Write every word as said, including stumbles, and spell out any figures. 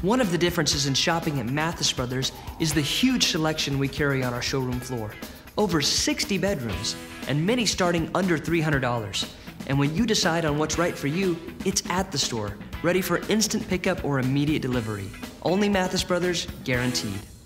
One of the differences in shopping at Mathis Brothers is the huge selection we carry on our showroom floor. Over sixty bedrooms, and many starting under three hundred dollars. And when you decide on what's right for you, it's at the store, ready for instant pickup or immediate delivery. Only Mathis Brothers, guaranteed.